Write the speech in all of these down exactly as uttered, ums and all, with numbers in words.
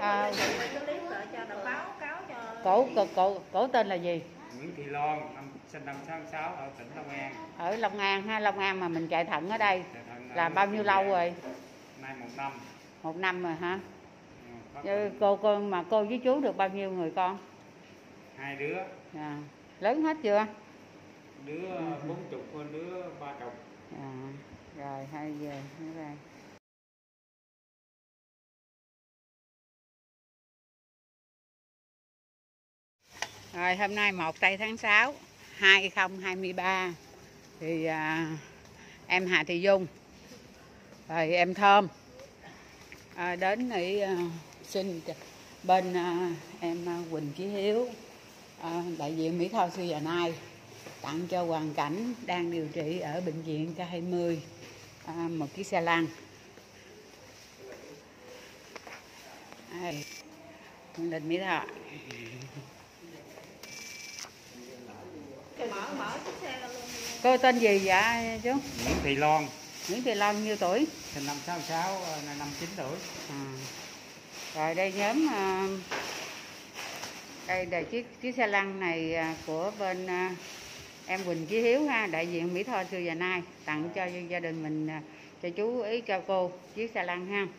À, cổ, cổ cổ cổ tên là gì? Nguyễn Thị Loan, sinh năm sáu sáu ở tỉnh Long An. Ở Long An ha, Long An mà mình chạy thận ở đây là bao nhiêu lâu rồi? Nay một năm. Một năm rồi hả? Ừ, cô cô mà cô với chú được bao nhiêu người con? Hai đứa. À, lớn hết chưa? Đứa bốn chục, con đứa ba chục. À, rồi hai giờ nữa đây. Rồi hôm nay một tây tháng sáu hai không hai ba thì à, em Hà Thị Dung rồi em Thơm à, đến để à, xin bên à, em Quỳnh Chí Hiếu à, đại diện Mỹ Tho Xưa Và Nay tặng cho hoàn cảnh đang điều trị ở bệnh viện K hai mươi à, một chiếc xe lăn. Đình Mỹ Tho. Mở, mở chiếc xe ra luôn. Cô tên gì vậy chú? Nguyễn Thị Loan. Nguyễn Thị Loan nhiêu tuổi? Sinh năm sáu sáu, năm chín tuổi. À. Rồi đây nhóm uh, đây là chiếc chiếc xe lăn này uh, của bên uh, em Quỳnh Chí Hiếu ha, đại diện Mỹ Tho Xưa Và Nay tặng cho gia đình mình, uh, cho chú ý cho cô chiếc xe lăn ha.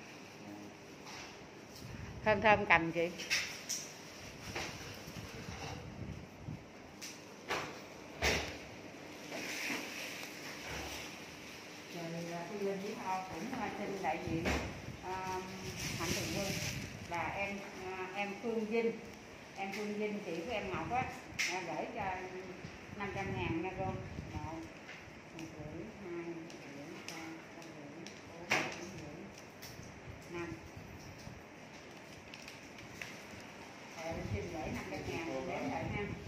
Thơm Thơm cầm chị. Tôi lên Mỹ Tho cũng xin đại diện uh, Hạnh Thường Quân là em uh, em Phương Vinh, em Phương Vinh chị của em Ngọc á, gửi cho năm trăm ngàn nha cô. Một, một rưỡi, hai, rưỡi, ba, ba rưỡi, bốn, bốn rưỡi, năm. Rồi xin gửi năm trăm ngàn đến lại ha.